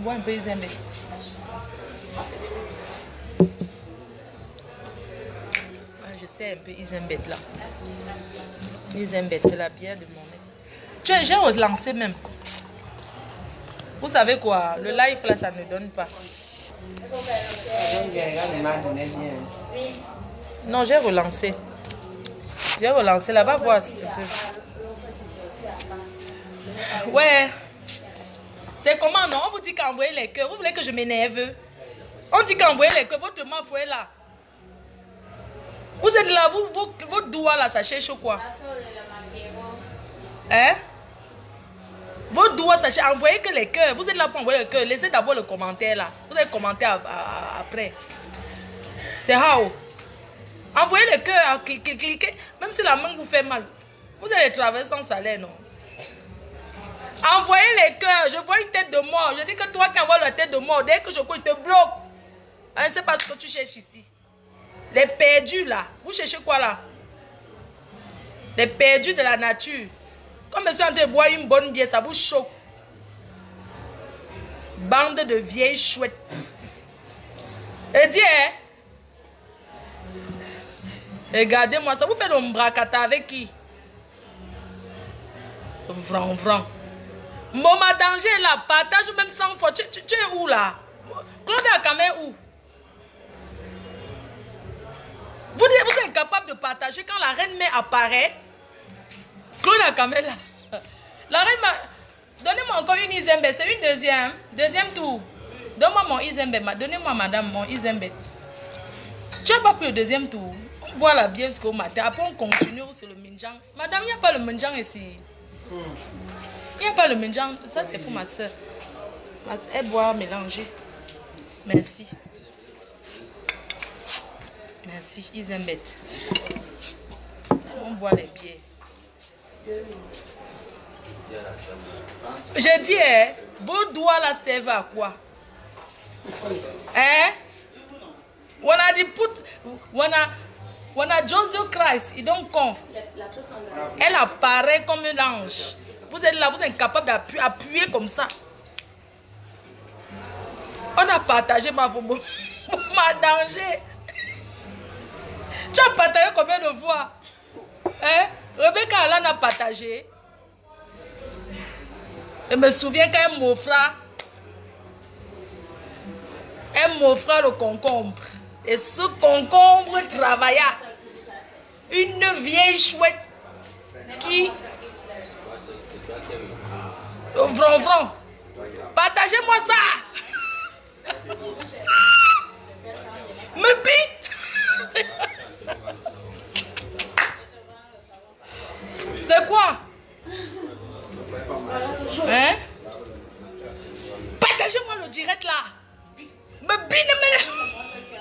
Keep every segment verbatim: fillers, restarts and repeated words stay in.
bois un peu Izembe. Ah, je sais un peu Izembe là. Izembe, c'est la bière de mon ex. J'ai relancé même. Vous savez quoi? Le live là, ça ne donne pas. Non, j'ai relancé. J'ai relancé là, va voir un peu. Ouais. C'est comment non? On vous dit qu'envoyer les cœurs. Vous voulez que je m'énerve? On dit qu'envoyer les cœurs. Votre main, vous êtes là. Vous êtes là, vous, vous, votre doigt là, ça cherche quoi? Hein? Votre doigt, ça cherche. Envoyez que les cœurs. Vous êtes là pour envoyer les cœurs. Laissez d'abord le commentaire là. Vous allez commenter à, à, après. C'est how? Envoyez les cœurs, cliquez, cliquez. Même si la main vous fait mal. Vous allez travailler sans salaire, non? Envoyez les cœurs. Je vois une tête de mort. Je dis que toi qui envoies la tête de mort, dès que je couche, je te bloque. Hein, c'est pas ce que tu cherches ici. Les perdus là. Vous cherchez quoi là? Les perdus de la nature. Comme je suis en train de boire une bonne bière, ça vous choque. Bande de vieilles chouettes. Et dis, hein? Regardez-moi, ça vous fait le bracata avec qui? Vran, vran. Maman danger là, partage même cent fois. Tu, tu, tu es où là? Claude Akame est où? Vous, vous êtes incapable de partager quand la reine mère apparaît. Claude Akame là. La reine m'a... Donnez-moi encore une Izembe, c'est une deuxième. Deuxième tour. Donne-moi mon Izembe. Donnez-moi madame mon Izembe. Tu n'as pas pris le deuxième tour. On boit la bière jusqu'au matin. Après on continue, c'est le minjang. Madame, il n'y a pas le minjang ici. Il n'y a pas le minjang. Ça c'est pour ma soeur. Elle boit mélanger. Merci. Merci, Izembe. On boit les bières. Je dis, hein, vos doigts là servent à quoi? Hein? On a dit, put, on a, on a Joseph Christ, il donc con. Elle apparaît comme un ange. Vous êtes là, vous êtes incapable d'appuyer comme ça. On a partagé ma, ma danger. Tu as partagé combien de fois? Hein? Rebecca Alan a partagé. Je me souviens quand elle m'offra, elle m'offra le concombre. Et ce concombre travailla. Une vieille chouette qui... Vron, vron. Partagez-moi ça. Me pique. C'est quoi? Hein? Partagez-moi le direct là. Me bine me.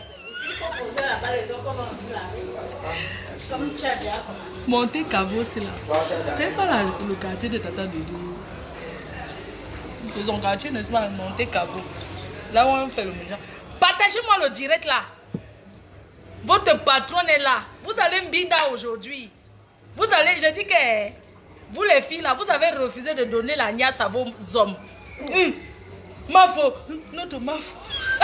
Monter Cavo, c'est là. C'est pas là, le quartier de Tata Doudou. C'est son quartier, n'est-ce pas? Monter Cavo. Là où on fait le ménage. Partagez-moi le direct là. Votre patronne est là. Vous allez me binda aujourd'hui. Vous allez, je dis que vous les filles là, vous avez refusé de donner la niasse à vos hommes. Hum. Ma faux. Notre ma faux.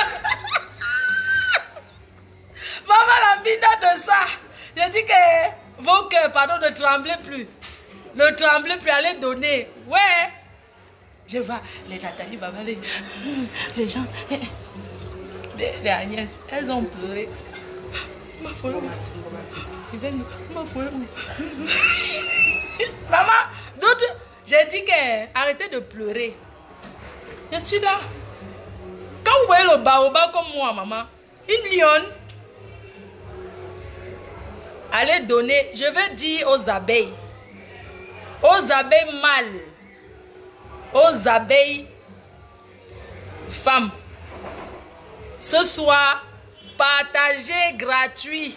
Maman la binda de ça. Je dis que vos cœurs, pardon, ne tremblez plus. Ne tremblez plus, allez donner. Ouais. Je vois les Nathalie Babalé. Les gens. Les, les Agnès, elles ont pleuré. Ma foi où? Ma foi où? Maman, d'autres, j'ai dit que arrêtez de pleurer. Je suis là. Quand vous voyez le baobab comme moi, maman, une lionne, allez donner, je veux dire aux abeilles, aux abeilles mâles, aux abeilles femmes, ce soir, partagez gratuit,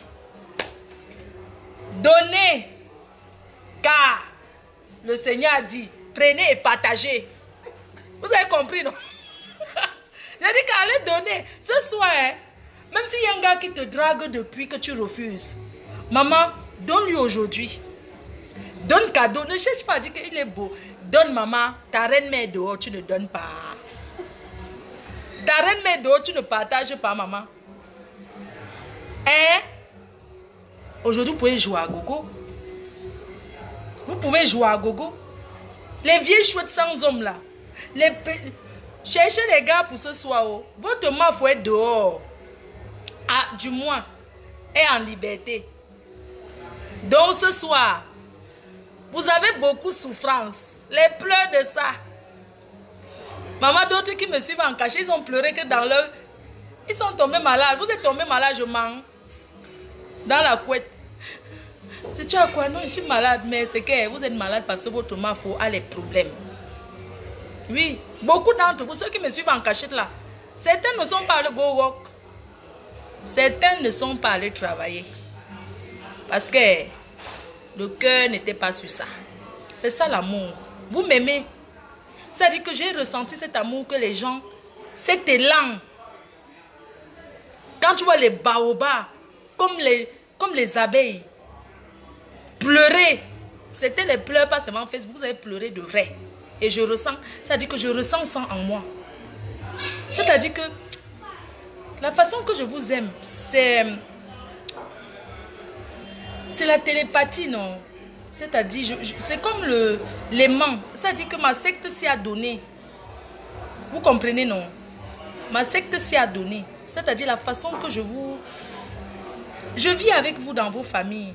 donnez, car le Seigneur a dit, prenez et partagez. Vous avez compris, non? J'ai dit qu'allez donner. Ce soir, hein, même s'il y a un gars qui te drague depuis que tu refuses, maman, donne-lui aujourd'hui. Donne cadeau. Ne cherche pas à dire qu'il est beau. Donne maman, ta reine mère dehors, tu ne donnes pas. Darren Medo, tu ne partages pas, maman. Hein? Aujourd'hui, vous pouvez jouer à gogo. Vous pouvez jouer à gogo. Les vieilles chouettes sans hommes là. Les pe... Cherchez les gars pour ce soir. Oh. Votre main faut être dehors. Ah, du moins. Et en liberté. Donc ce soir, vous avez beaucoup de souffrance. Les pleurs de ça. Maman, d'autres qui me suivent en cachet, ils ont pleuré que dans leur... Ils sont tombés malades. Vous êtes tombés malades, je mens. Dans la couette. Tu as quoi? Non, je suis malade. Mais c'est que vous êtes malade parce que votre main a les problèmes. Oui. Beaucoup d'entre vous, ceux qui me suivent en cachette là, certains ne sont pas allés go work. Certains ne sont pas allés travailler. Parce que le cœur n'était pas sur ça. C'est ça l'amour. Vous m'aimez. Ça dit que j'ai ressenti cet amour que les gens, cet élan. Quand tu vois les baobabs, comme les, comme les abeilles, pleurer. C'était les pleurs, pas seulement Facebook, vous avez pleuré de vrai. Et je ressens, ça dit que je ressens ça en moi. C'est-à-dire que la façon que je vous aime, c'est c'est la télépathie, non? C'est-à-dire, c'est comme le l'aimant. C'est-à-dire que ma secte s'y a donné. Vous comprenez, non? Ma secte s'y a donné. C'est-à-dire la façon que je vous... Je vis avec vous dans vos familles.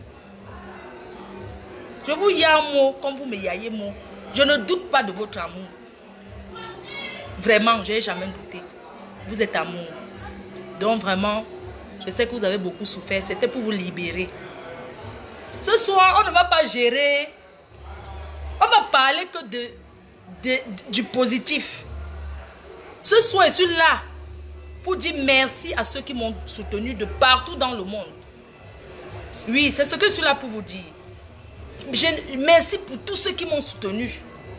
Je vous y a un mot comme vous me yaillez mot. Je ne doute pas de votre amour. Vraiment, je n'ai jamais douté. Vous êtes amour. Donc vraiment, je sais que vous avez beaucoup souffert. C'était pour vous libérer. Ce soir, on ne va pas gérer. On va parler que de, de, de, du positif. Ce soir, je suis là pour dire merci à ceux qui m'ont soutenu de partout dans le monde. Oui, c'est ce que je suis là pour vous dire. Je, merci pour tous ceux qui m'ont soutenu.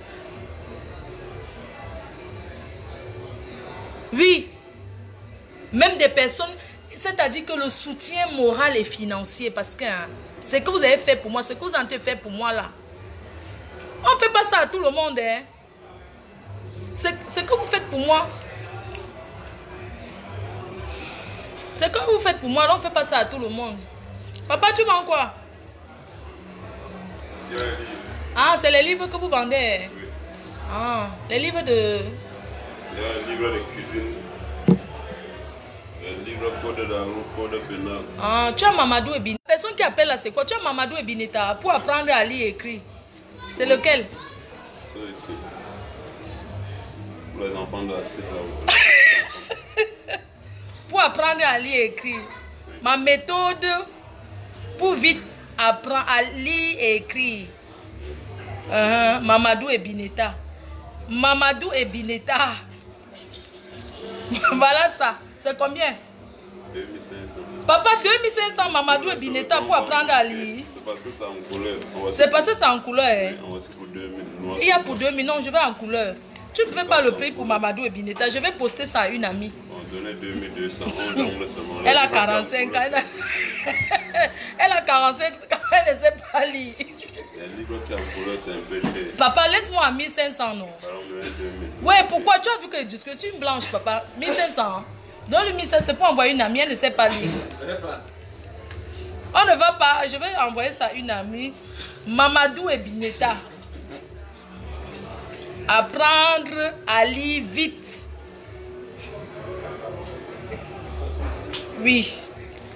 Oui. Même des personnes, c'est-à-dire que le soutien moral et financier, parce que hein, ce que vous avez fait pour moi, ce que vous avez fait pour moi là, on ne fait pas ça à tout le monde. Hein. Ce que vous faites pour moi, ce que vous faites pour moi, on ne fait pas ça à tout le monde. Papa, tu vends quoi? Ah, c'est les livres que vous vendez? Oui. Ah, les livres de... Il y a un livre de cuisine. Un livre code de la roue, code pénal. Ah, tu as Mamadou Ebineta. La personne qui appelle là, c'est quoi? Tu as Mamadou Ebineta pour apprendre à lire et écrire. C'est lequel? C'est ici. Pour les enfants de la cité là. Pour apprendre à lire et écrire. Oui. Ma méthode pour vite apprendre à lire et écrire. Uh-huh. Mamadou Ebineta. Mamadou Ebineta. Voilà ça. C'est combien? deux mille cinq cents. Papa, deux mille cinq cents Mamadou Ebineta pour apprendre à lire. C'est parce que c'est en couleur. C'est parce que c'est en couleur. Hein? On va pour deux mille. Il y a pour deux mille. Non, je vais en couleur. Tu ne fais pas le prix pour Mamadou Ebineta. Je vais poster ça à une amie. On donnait deux mille deux cents. Elle a quarante-cinq ans. Elle a, elle a quarante-cinq ans. Elle ne sait pas lire. Le livre qui est en couleur, c'est un peu cher. Papa, laisse-moi à mille cinq cents, non? Ouais, pourquoi? Tu as vu que je suis une blanche, papa. mille cinq cents. Donne le mille cinq cents, c'est pour envoyer une amie. Elle ne sait pas lire. On ne va pas. Je vais envoyer ça à une amie. Mamadou Ebineta. Apprendre à lire vite. Oui.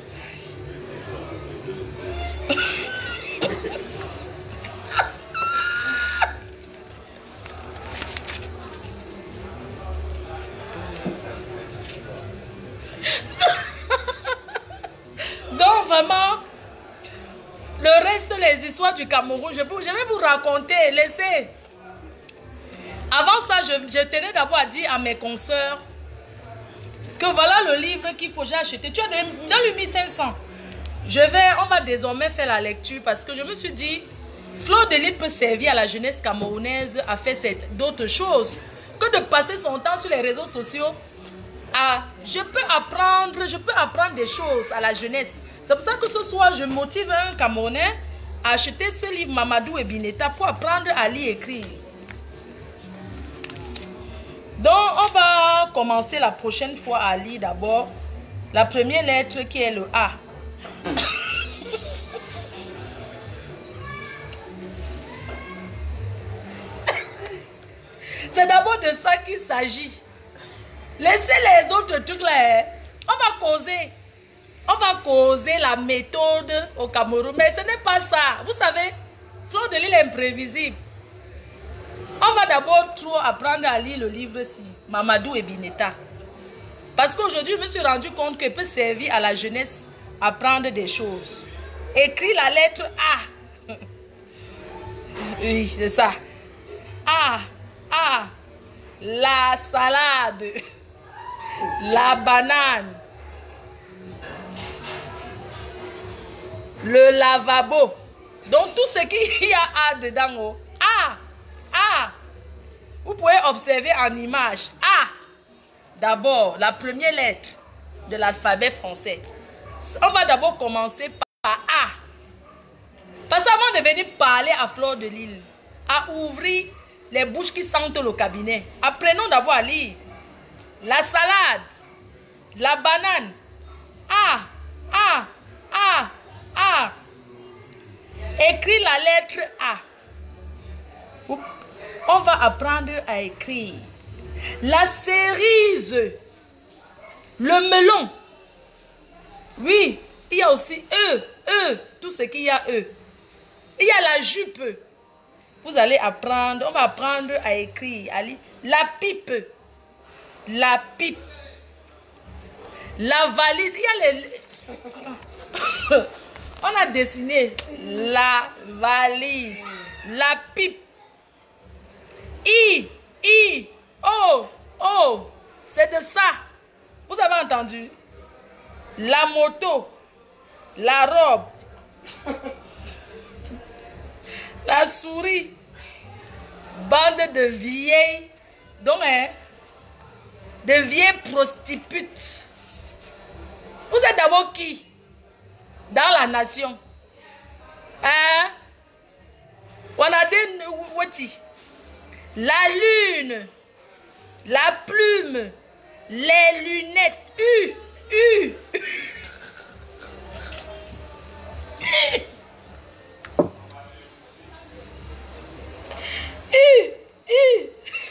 Donc vraiment, le reste, les histoires du Cameroun, je, vous, je vais vous raconter, laissez. Avant ça, je, je tenais d'abord à dire à mes consoeurs que voilà le livre qu'il faut j'ai acheté. Tu as dans le mille cinq cents. Je vais, on va désormais faire la lecture parce que je me suis dit, Fleur de Lys peut servir à la jeunesse camerounaise à faire d'autres choses que de passer son temps sur les réseaux sociaux. À, je peux apprendre, je peux apprendre des choses à la jeunesse. C'est pour ça que ce soir, je motive un Camerounais à acheter ce livre Mamadou Ebineta pour apprendre à lire et écrire. Donc, on va commencer la prochaine fois à lire d'abord la première lettre qui est le A. C'est d'abord de ça qu'il s'agit. Laissez les autres trucs là. On va causer. On va causer la méthode au Cameroun. Mais ce n'est pas ça. Vous savez, Fleur de Lys est imprévisible. On va d'abord trop apprendre à lire le livre-ci, Mamadou et Bineta. Parce qu'aujourd'hui, je me suis rendu compte qu'il peut servir à la jeunesse à apprendre des choses. Écris la lettre A. Oui, c'est ça. A. A. La salade. La banane. Le lavabo. Donc tout ce qu'il y a A dedans. Oh. A. A. Vous pouvez observer en image. A. D'abord, la première lettre de l'alphabet français. On va d'abord commencer par A. Parce qu'avant de venir parler à Fleur de Lys, à ouvrir les bouches qui sentent le cabinet, apprenons d'abord à lire. La salade. La banane. A. A. A. A. Écris la lettre A. On va apprendre à écrire. La cerise. Le melon. Oui, il y a aussi E. E. Tout ce qu'il y a E. Il y a la jupe. Vous allez apprendre. On va apprendre à écrire. À lire. La pipe. La pipe. La valise. Il y a les... On a dessiné la valise. La pipe. I. I. Oh. Oh. C'est de ça. Vous avez entendu? La moto. La robe. La souris. Bande de vieilles. Donc, hein, de vieilles prostituées. Vous êtes d'abord qui? Dans la nation. Hein? On a des wati. La lune. La plume. Les lunettes. U. U. U. U.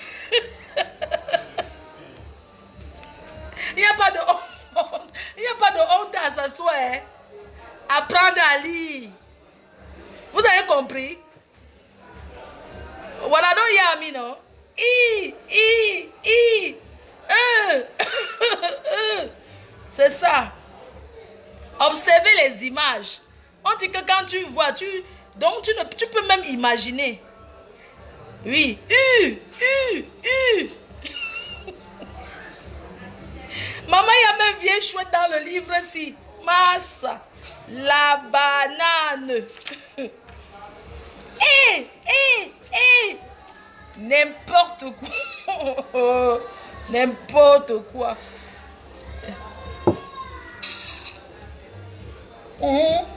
Il n'y a pas de honte. Il n'y a pas de honte à s'asseoir. Hein? Apprendre à lire. Vous avez compris? Voilà donc il y a mis non? I, I, I, E, E. C'est ça. Observez les images. On dit que quand tu vois, tu, donc tu, ne, tu peux même imaginer. Oui. U, U, U. Maman, il y a même vieille chouette dans le livre-ci. Massa. La banane. Eh, eh, eh. N'importe quoi. N'importe quoi. Mmh.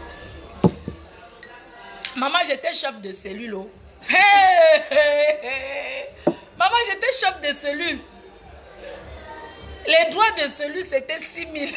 Maman, j'étais chef de cellule. Oh. Hey, hey, hey. Maman, j'étais chef de cellule. Les droits de cellule, c'était six mille.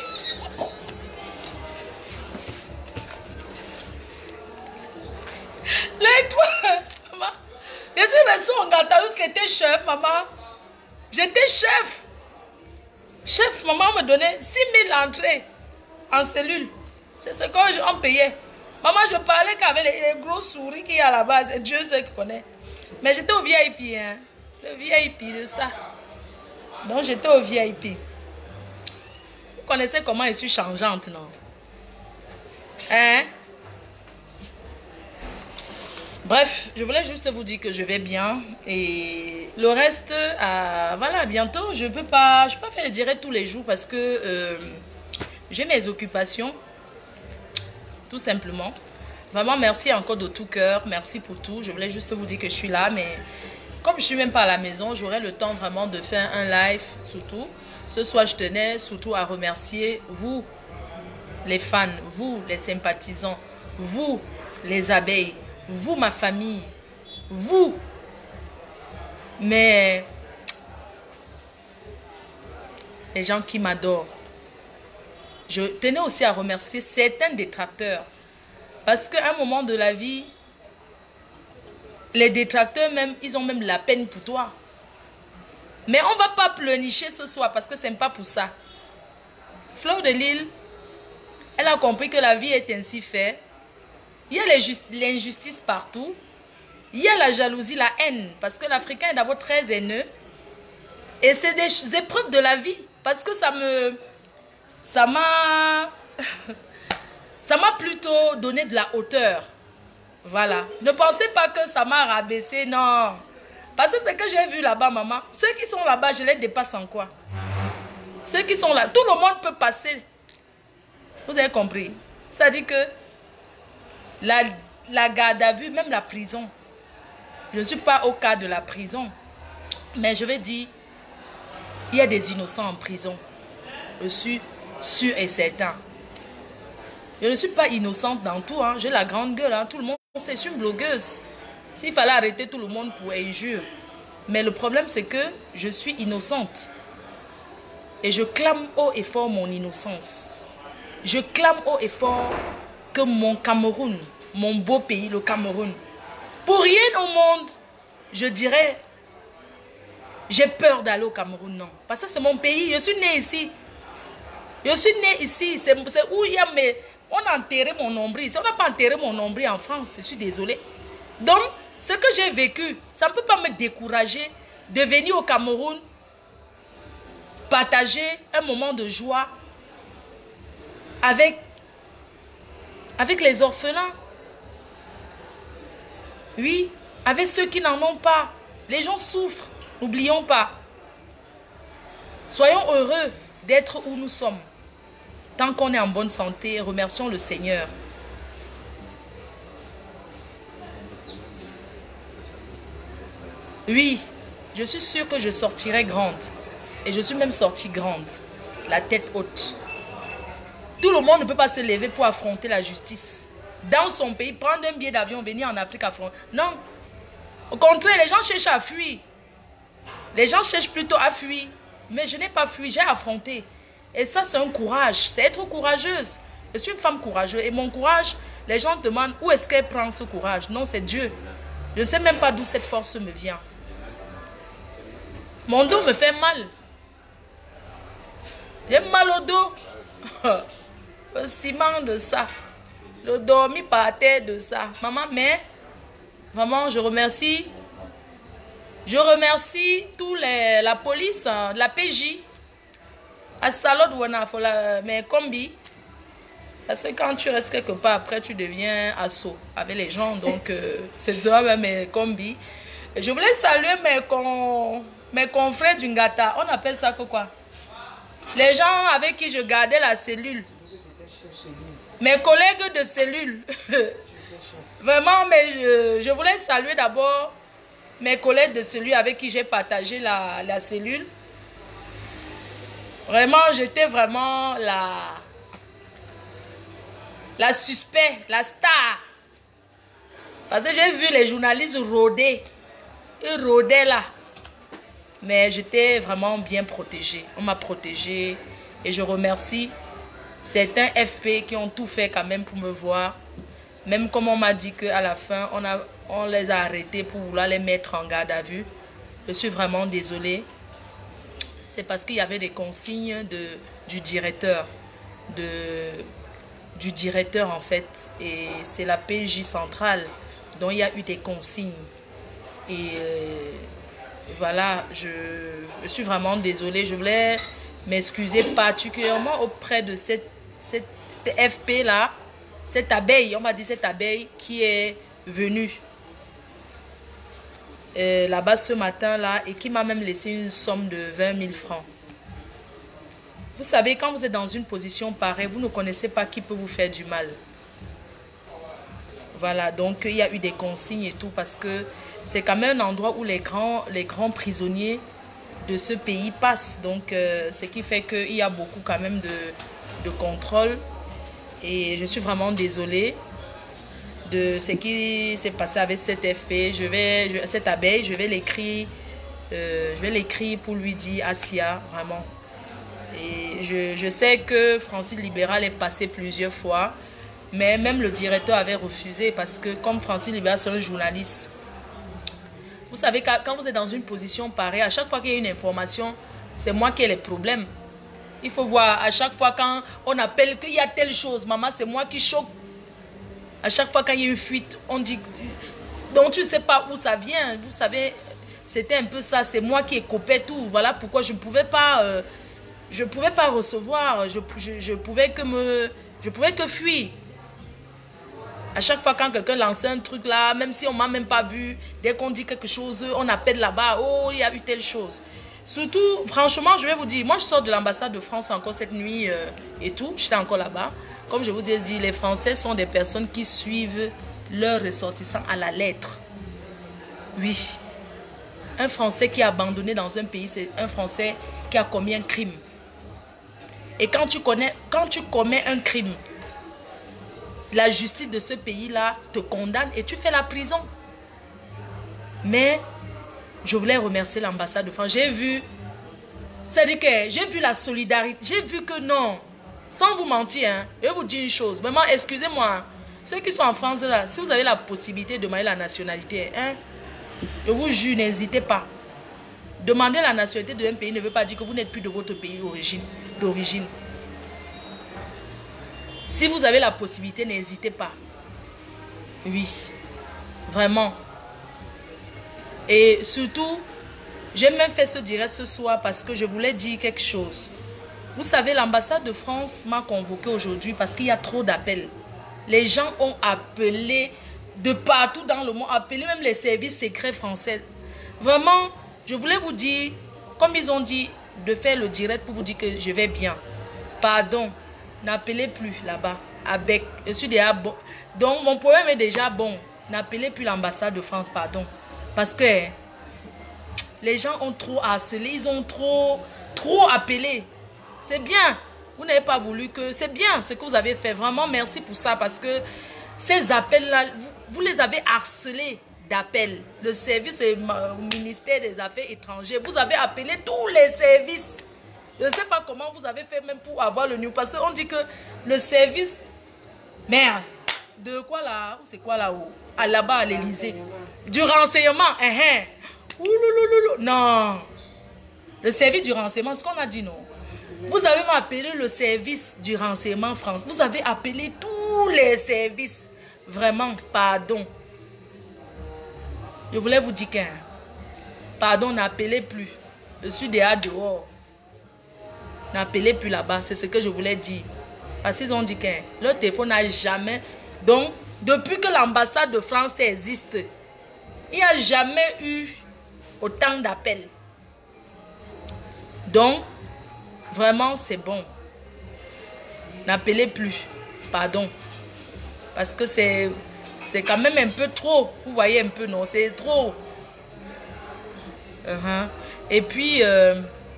Les droits. Maman, je suis restée en Gataous qui était chef, maman. J'étais chef. Chef, maman me donnait six mille entrées en cellule. C'est ce qu'on payait. Maman, je parlais qu'avec les, les gros souris qu'il y a à la base. Et Dieu sait qui connaît. Mais j'étais au V I P. Hein. Le V I P de ça. Donc j'étais au V I P. Vous connaissez comment je suis changeante, non? Hein? Bref, je voulais juste vous dire que je vais bien. Et le reste, euh, voilà, bientôt. Je ne peux pas, je peux pas faire le direct tous les jours parce que euh, j'ai mes occupations. Tout simplement. Vraiment, merci encore de tout cœur. Merci pour tout. Je voulais juste vous dire que je suis là. Mais comme je ne suis même pas à la maison, j'aurai le temps vraiment de faire un live surtout. Ce soir, je tenais surtout à remercier vous, les fans, vous, les sympathisants, vous, les abeilles, vous, ma famille, vous. Mais les gens qui m'adorent. Je tenais aussi à remercier certains détracteurs. Parce qu'à un moment de la vie, les détracteurs même, ils ont même la peine pour toi. Mais on ne va pas pleurnicher ce soir parce que ce n'est pas pour ça. Fleur de Lille, elle a compris que la vie est ainsi faite. Il y a l'injustice partout. Il y a la jalousie, la haine. Parce que l'Africain est d'abord très haineux. Et c'est des épreuves de la vie. Parce que ça me... Ça m'a... ça m'a plutôt donné de la hauteur. Voilà. Ne pensez pas que ça m'a rabaissé, non. Parce que ce que j'ai vu là-bas, maman, ceux qui sont là-bas, je les dépasse en quoi? Ceux qui sont là, tout le monde peut passer. Vous avez compris? Ça dit que la, la garde à vue, même la prison. Je ne suis pas au cas de la prison. Mais je vais dire, il y a des innocents en prison. Je suis sûr et certain. Je ne suis pas innocente dans tout. Hein. J'ai la grande gueule. Hein. Tout le monde sait, je suis une blogueuse. S'il fallait arrêter tout le monde pour injure. Mais le problème, c'est que je suis innocente. Et je clame haut et fort mon innocence. Je clame haut et fort que mon Cameroun, mon beau pays, le Cameroun, pour rien au monde, je dirais, j'ai peur d'aller au Cameroun, non. Parce que c'est mon pays, je suis née ici. Je suis née ici, c'est où il y a mes... On a enterré mon nombril. Si on n'a pas enterré mon nombril en France, je suis désolée. Donc, ce que j'ai vécu, ça ne peut pas me décourager de venir au Cameroun partager un moment de joie avec, avec les orphelins. Oui, avec ceux qui n'en ont pas. Les gens souffrent, n'oublions pas. Soyons heureux d'être où nous sommes. Tant qu'on est en bonne santé, remercions le Seigneur. Oui, je suis sûre que je sortirai grande. Et je suis même sortie grande. La tête haute. Tout le monde ne peut pas se lever pour affronter la justice. Dans son pays, prendre un billet d'avion, venir en Afrique affronter. Non. Au contraire, les gens cherchent à fuir. Les gens cherchent plutôt à fuir. Mais je n'ai pas fui, j'ai affronté. Et ça, c'est un courage. C'est être courageuse. Je suis une femme courageuse. Et mon courage, les gens demandent où est-ce qu'elle prend ce courage. Non, c'est Dieu. Je ne sais même pas d'où cette force me vient. Mon dos me fait mal. J'ai mal au dos. Le ciment de ça. Le dormi par terre de ça. Maman, mais vraiment, je remercie. Je remercie tous les, la police, la P J. À Salod Wana, mais combi. Parce que quand tu restes quelque part, après tu deviens assaut avec les gens. Donc, euh, c'est toi mes combi. Je voulais saluer mes, con, mes confrères du Ngata. On appelle ça que quoi? Les gens avec qui je gardais la cellule. Mes collègues de cellule. Vraiment, mais je, je voulais saluer d'abord mes collègues de cellule avec qui j'ai partagé la, la cellule. Vraiment, j'étais vraiment la, la suspect, la star. Parce que j'ai vu les journalistes rôder. Ils rôdaient là. Mais j'étais vraiment bien protégée. On m'a protégée. Et je remercie certains F P qui ont tout fait quand même pour me voir. Même comme on m'a dit qu'à la fin, on, a, on les a arrêtés pour vouloir les mettre en garde à vue. Je suis vraiment désolée. C'est parce qu'il y avait des consignes de, du directeur. De, du directeur en fait. Et c'est la P J centrale dont il y a eu des consignes. Et euh, voilà, je, je suis vraiment désolée. Je voulais m'excuser particulièrement auprès de cette, cette F P là. Cette abeille, on va dire cette abeille qui est venue euh, là-bas ce matin-là et qui m'a même laissé une somme de vingt mille francs. Vous savez, quand vous êtes dans une position pareille, vous ne connaissez pas qui peut vous faire du mal. Voilà, donc il y a eu des consignes et tout parce que c'est quand même un endroit où les grands, les grands prisonniers de ce pays passent. Donc, euh, ce qui fait qu'il y a beaucoup quand même de, de contrôle. Et je suis vraiment désolée de ce qui s'est passé avec cette F P. Je vais, je, cette abeille, je vais l'écrire, euh, je vais l'écrire pour lui dire, Asia, vraiment, Et je, je sais que Francis Libéral est passé plusieurs fois, mais même le directeur avait refusé parce que comme Francis Libéral, c'est un journaliste. Vous savez, quand vous êtes dans une position pareille, à chaque fois qu'il y a une information, c'est moi qui ai les problèmes. Il faut voir, à chaque fois quand on appelle qu'il y a telle chose, maman, c'est moi qui choque. À chaque fois quand il y a une fuite, on dit... Donc tu ne sais pas où ça vient. Vous savez, c'était un peu ça. C'est moi qui ai coupé tout. Voilà pourquoi je ne pouvais pas... Euh, je pouvais pas recevoir. Je, je, je pouvais que me... Je pouvais que fuir. À chaque fois quand quelqu'un lançait un truc là, même si on ne m'a même pas vu, dès qu'on dit quelque chose, on appelle là-bas, oh, il y a eu telle chose. Surtout, franchement, je vais vous dire, moi je sors de l'ambassade de France encore cette nuit euh, et tout, j'étais encore là-bas. Comme je vous ai dit, les Français sont des personnes qui suivent leurs ressortissants à la lettre. Oui. Un Français qui est abandonné dans un pays, c'est un Français qui a commis un crime. Et quand tu, connais, quand tu commets un crime, la justice de ce pays-là te condamne et tu fais la prison. Mais je voulais remercier l'ambassade de France. J'ai vu, c'est-à-dire que j'ai vu la solidarité. J'ai vu que non, sans vous mentir, hein, je vais vous dire une chose. Vraiment, excusez-moi, ceux qui sont en France, là, si vous avez la possibilité de demander la nationalité, hein, je vous jure, n'hésitez pas. Demander la nationalité d'un pays ne veut pas dire que vous n'êtes plus de votre pays d'origine. Si vous avez la possibilité, n'hésitez pas. Oui, vraiment. Et surtout, j'ai même fait ce direct ce soir parce que je voulais dire quelque chose. Vous savez, l'ambassade de France m'a convoqué aujourd'hui parce qu'il y a trop d'appels. Les gens ont appelé de partout dans le monde, appelé même les services secrets français. Vraiment, je voulais vous dire, comme ils ont dit, de faire le direct pour vous dire que je vais bien. Pardon. N'appelez plus là-bas. Avec, je suis déjà bon. Donc, mon problème est déjà bon. N'appelez plus l'ambassade de France, pardon. Parce que les gens ont trop harcelé. Ils ont trop, trop appelé. C'est bien. Vous n'avez pas voulu que... C'est bien ce que vous avez fait. Vraiment, merci pour ça. Parce que ces appels-là, vous, vous les avez harcelés d'appels. Le service au ministère des Affaires étrangères. Vous avez appelé tous les services. Je ne sais pas comment vous avez fait même pour avoir le numéro. Parce qu'on dit que le service... Merde. De quoi là? C'est quoi là-haut? À là-bas à l'Élysée. Du renseignement. Uh -huh. Non. Le service du renseignement, ce qu'on a dit non. Vous avez appelé le service du renseignement France. Vous avez appelé tous les services. Vraiment, pardon. Je voulais vous dire qu'un... Pardon, n'appelez plus. Je suis déjà dehors. N'appelez plus là-bas, c'est ce que je voulais dire. Parce qu'ils ont dit que leur téléphone n'a jamais... Donc, depuis que l'ambassade de France existe, il n'y a jamais eu autant d'appels. Donc, vraiment, c'est bon. N'appelez plus. Pardon. Parce que c'est c'est quand même un peu trop. Vous voyez un peu, non? C'est trop. Uh-huh. Et puis... Euh,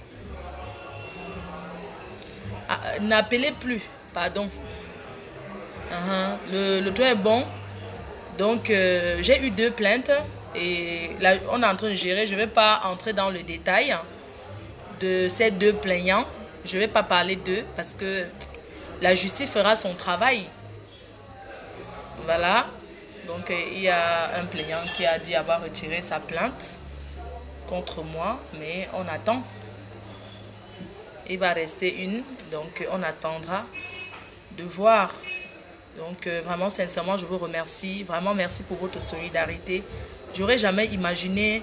Ah, n'appelez plus, pardon. Uh-huh. Le, le toit est bon. Donc, euh, j'ai eu deux plaintes. Et là, on est en train de gérer. Je ne vais pas entrer dans le détail de ces deux plaignants. Je ne vais pas parler d'eux parce que la justice fera son travail. Voilà. Donc, euh, il y a un plaignant qui a dit avoir retiré sa plainte contre moi. Mais on attend. Il va rester une, donc on attendra de voir. Donc euh, vraiment, sincèrement, je vous remercie. Vraiment, merci pour votre solidarité. J'aurais jamais imaginé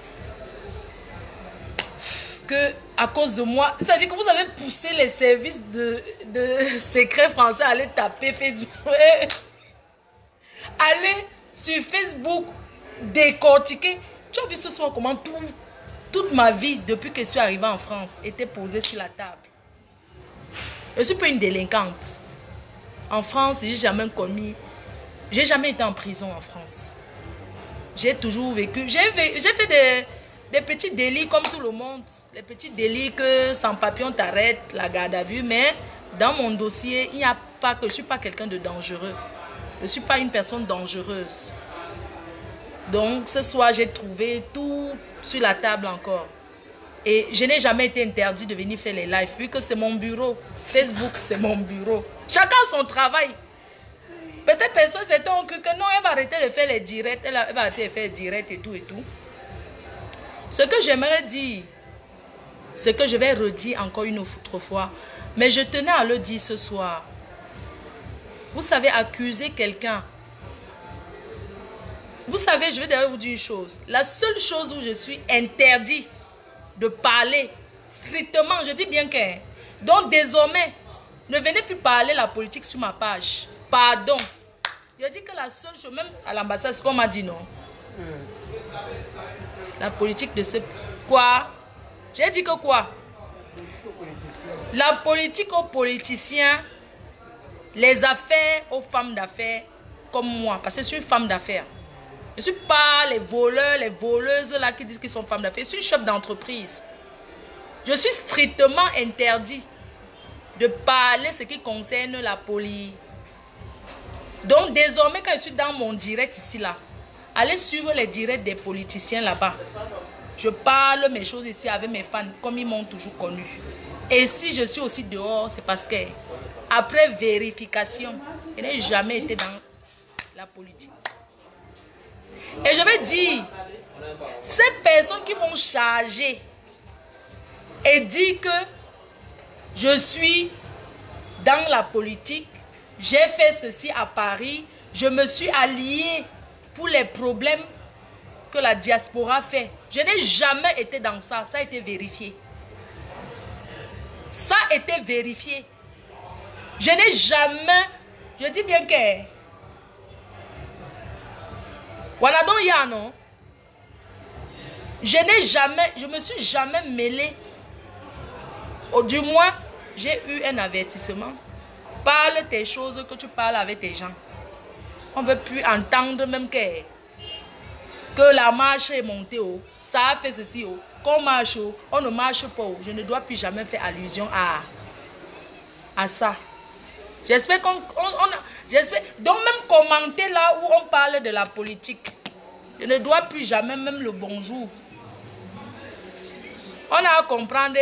que à cause de moi, c'est-à-dire que vous avez poussé les services de, de secrets français à aller taper Facebook. Aller sur Facebook, décortiquer. Tu as vu ce soir comment tout, toute ma vie, depuis que je suis arrivée en France, était posée sur la table. Je ne suis pas une délinquante. En France, j'ai jamais commis... J'ai jamais été en prison en France. J'ai toujours vécu... J'ai fait des, des petits délits comme tout le monde. Les petits délits que sans papier on t'arrête, la garde à vue. Mais dans mon dossier, il n'y a pas que... Je ne suis pas quelqu'un de dangereux. Je ne suis pas une personne dangereuse. Donc ce soir, j'ai trouvé tout sur la table encore. Et je n'ai jamais été interdit de venir faire les lives, vu que c'est mon bureau. Facebook, c'est mon bureau. Chacun son travail. Peut-être personne s'est cru que non, elle va arrêter de faire les directs, elle va arrêter de faire les directs et tout et tout. Ce que j'aimerais dire, ce que je vais redire encore une autre fois, mais je tenais à le dire ce soir. Vous savez, accuser quelqu'un. Vous savez, je vais d'ailleurs vous dire une chose. La seule chose où je suis interdit de parler strictement, je dis bien que... Donc désormais, ne venez plus parler la politique sur ma page. Pardon. Je dis que la seule chose, même à l'ambassade, ce qu'on m'a dit, non. La politique de ce... Quoi? J'ai dit que quoi? La politique aux politiciens, les affaires aux femmes d'affaires, comme moi. Parce que je suis une femme d'affaires. Je ne suis pas les voleurs, les voleuses là qui disent qu'ils sont femmes d'affaires. Je suis une chef d'entreprise. Je suis strictement interdit de parler ce qui concerne la politique. Donc désormais, quand je suis dans mon direct ici là, allez suivre les directs des politiciens là-bas. Je parle mes choses ici avec mes fans comme ils m'ont toujours connu. Et si je suis aussi dehors, c'est parce que après vérification, je n'ai jamais été dans la politique. Et je vais dire, ces personnes qui m'ont chargé et dit que je suis dans la politique, j'ai fait ceci à Paris, je me suis allié pour les problèmes que la diaspora fait. Je n'ai jamais été dans ça, ça a été vérifié. Ça a été vérifié. Je n'ai jamais, je dis bien que, voilà donc il y a non. Je n'ai jamais, je me suis jamais mêlé. Ou du moins, j'ai eu un avertissement. Parle tes choses que tu parles avec tes gens. On ne veut plus entendre même que, que la marche est montée haut. Ça a fait ceci haut. Qu'on marche haut, on ne marche pas haut. Je ne dois plus jamais faire allusion à, à ça. J'espère qu'on... j'espère. Donc même commenter là où on parle de la politique. Je ne dois plus jamais même le bonjour. On a à comprendre.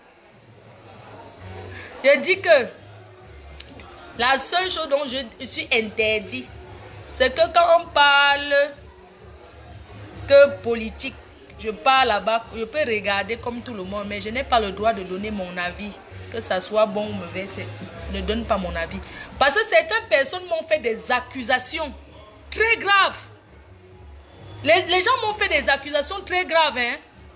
Je dis que la seule chose dont je suis interdit, c'est que quand on parle que politique, je parle là-bas, je peux regarder comme tout le monde, mais je n'ai pas le droit de donner mon avis. Que ça soit bon ou mauvais, je ne donne pas mon avis. Parce que certaines personnes m'ont fait des accusations très graves. Les, les gens m'ont fait des accusations très graves. Hein?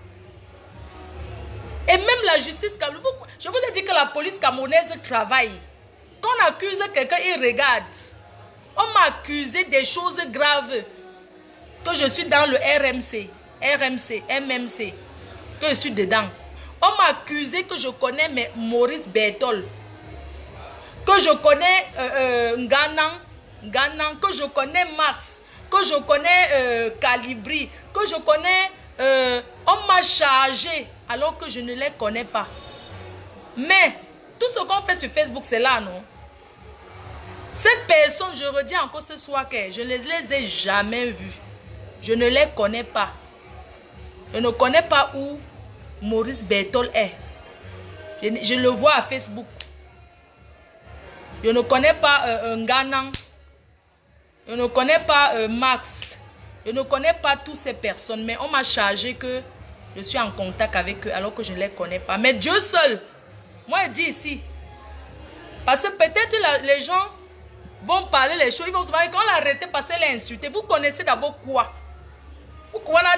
Et même la justice, je vous ai dit que la police camerounaise travaille. Quand on accuse quelqu'un, il regarde. On m'a accusé des choses graves. Que je suis dans le R M C, R M C, M M C. Que je suis dedans. On m'a accusé que je connais mais Maurice Bertol. Que je connais euh, euh, Nganan, Nganan. Que je connais Max. Que je connais euh, Calibri. Que je connais... Euh, on m'a chargé alors que je ne les connais pas. Mais tout ce qu'on fait sur Facebook, c'est là, non? Ces personnes, je redis encore ce soir que je ne les ai jamais vues. Je ne les connais pas. Je ne connais pas où Maurice Bertol est. Je, je le vois à Facebook. Je ne connais pas euh, Nganan. Je ne connais pas euh, Max. Je ne connais pas toutes ces personnes. Mais on m'a chargé que je suis en contact avec eux alors que je ne les connais pas. Mais Dieu seul, moi je dis ici. Parce que peut-être les gens vont parler les choses. Ils vont se dire qu'on l'a arrêté parce qu'elle l'a insulté. Vous connaissez d'abord quoi? Vous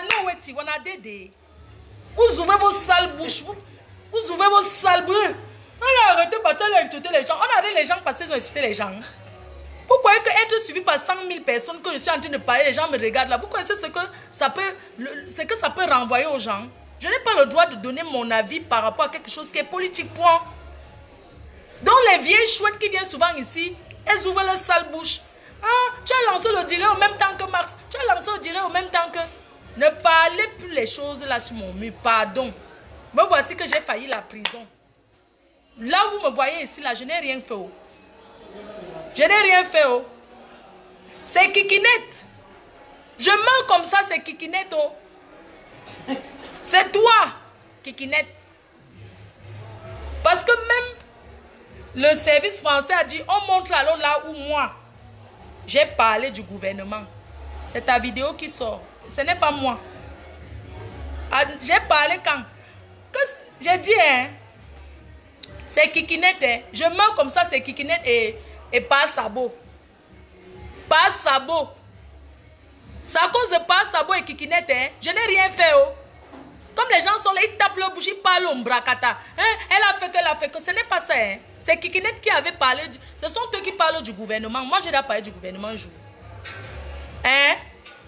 ouvrez vos sales bouches. Vous, vous ouvrez vos sales bouches. On a arrêté parce qu'elle a insulté les gens. On a arrêté les gens parce qu'ils ont insulté les gens. Pourquoi être suivi par cent mille personnes que je suis en train de parler, les gens me regardent là. Vous connaissez ce que ça peut, ce que ça peut renvoyer aux gens? Je n'ai pas le droit de donner mon avis par rapport à quelque chose qui est politique, point. Donc les vieilles chouettes qui viennent souvent ici, elles ouvrent leur sale bouche. Ah, tu as lancé le direct au même temps que Max. Tu as lancé le direct au même temps que... Ne parlez plus les choses là sur mon mur, pardon. Me voici que j'ai failli la prison. Là où vous me voyez ici, là, je n'ai rien fait. Oh. Je n'ai rien fait. Oh. C'est Kikinette. Je meurs comme ça, c'est Kikinette. Oh. C'est toi. Kikinette. Parce que même le service français a dit, on montre alors là où moi, j'ai parlé du gouvernement. C'est ta vidéo qui sort. Ce n'est pas moi. Ah, j'ai parlé quand? Que j'ai dit, hein, c'est Kikinette. Hein. Je meurs comme ça, c'est Kikinette et, et pas Sabo. Pas Sabo. C'est à cause de pas Sabo et Kikinette. Hein. Je n'ai rien fait. Oh. Comme les gens sont là, ils tapent leur bouche, ils parlent au bracata. Hein? Elle a fait que, elle a fait que. Ce n'est pas ça. Hein? C'est Kikinette qui avait parlé. Du... Ce sont eux qui parlent du gouvernement. Moi, j'ai déjà parlé du gouvernement un jour. Hein?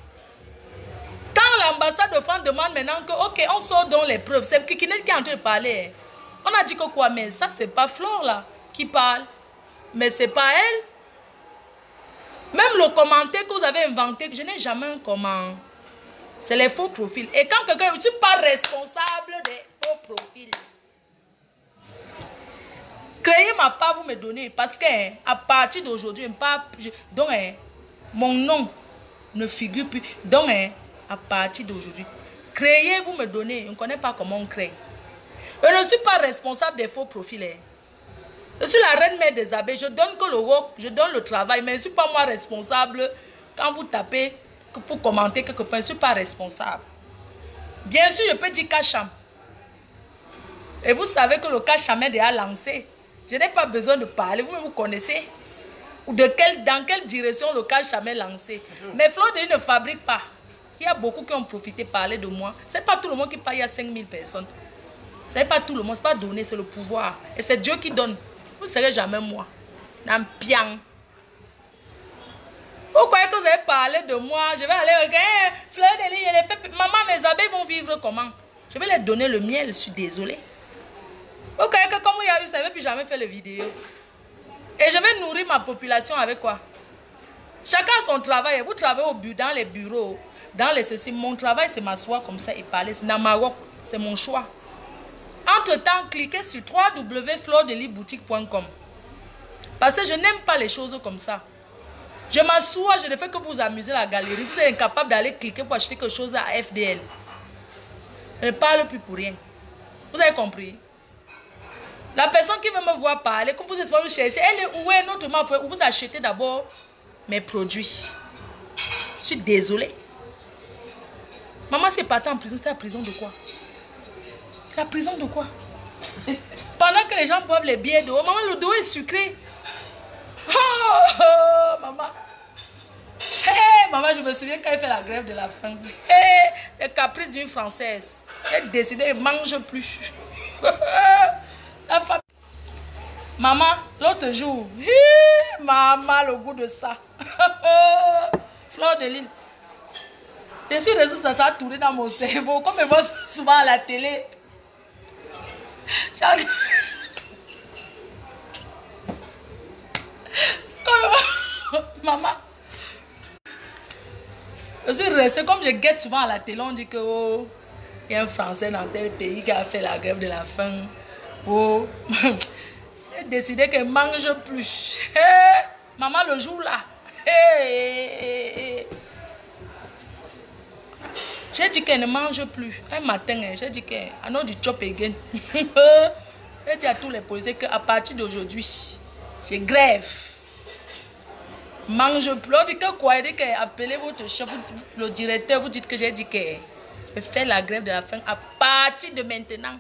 Quand l'ambassade de France demande maintenant que, ok, on sort dans les preuves, c'est Kikinette qui est en train de parler. On a dit que quoi, mais ça, c'est pas Flore là qui parle. Mais c'est pas elle. Même le commentaire que vous avez inventé, je n'ai jamais un comment. C'est les faux profils. Et quand quelqu'un, je ne suis pas responsable des faux profils. Créez ma part, vous me donnez. Parce que hein, à partir d'aujourd'hui, donc hein, mon nom ne figure plus. Donc hein, à partir d'aujourd'hui, créez, vous me donnez. Je ne connais pas comment on crée. Je ne suis pas responsable des faux profils. Hein. Je suis la reine mère des abeilles. Je donne que le work, je donne le travail. Mais je ne suis pas moi responsable quand vous tapez. Pour commenter quelque part, je ne suis pas responsable. Bien sûr, je peux dire Kacham. Et vous savez que le Kacham est déjà lancé. Je n'ai pas besoin de parler. Vous-même, vous connaissez. Ou de quel, dans quelle direction le Kacham est lancé. Mais Flore de Lys ne fabrique pas. Il y a beaucoup qui ont profité de parler de moi. Ce n'est pas tout le monde qui parle. Il y a cinq mille personnes. Ce n'est pas tout le monde. Ce n'est pas donné, c'est le pouvoir. Et c'est Dieu qui donne. Vous ne serez jamais moi. Nampiang. Vous croyez que vous avez parlé de moi? Je vais aller regarder. Fleur de Lys, je fait. Maman, mes abeilles vont vivre comment? Je vais leur donner le miel. Je suis désolée. Vous croyez que comme vous avez vu, ça ne veut plus jamais faire les vidéos. Et je vais nourrir ma population avec quoi? Chacun son travail. Vous travaillez au bu dans les bureaux, dans les ceci. Mon travail, c'est m'asseoir comme ça et parler. C'est dans Maroc. C'est mon choix. Entre-temps, cliquez sur w w w point flore de lys boutique point com. Parce que je n'aime pas les choses comme ça. Je m'assois, je ne fais que vous amuser la galerie. Vous êtes incapable d'aller cliquer pour acheter quelque chose à F D L. Je ne parle plus pour rien. Vous avez compris? La personne qui veut me voir parler, comme vous êtes me chercher, elle est où est notre main? Vous achetez d'abord mes produits. Je suis désolée. Maman, c'est parti en prison. C'était la prison de quoi? La prison de quoi? Pendant que les gens boivent les bières de haut, maman, le dos est sucré. Oh, oh, maman. Hey, maman, je me souviens quand elle fait la grève de la faim. Hey, les caprices d'une Française. Elle décidait de manger plus. La femme. Maman, l'autre jour, hi, maman, le goût de ça. Flore de Lys. Je suis restée, ça, ça a tourné dans mon cerveau. Comme je vois souvent à la télé. Maman, je suis restée comme je guette souvent à la télé. On dit que oh, il y a un Français dans tel pays qui a fait la grève de la faim. Oh, j'ai décidé qu'elle mange plus. Hey, maman, le jour là, hey, hey, hey. J'ai dit qu'elle ne mange plus. Un matin, j'ai dit qu'elle a du chop again. J'ai dit à tous les policiers qu'à partir d'aujourd'hui, j'ai grève. Mange plus. On dit que quoi? Il dit qu'appelez votre chef, le directeur, vous dites que j'ai dit que je fais la grève de la faim à partir de maintenant.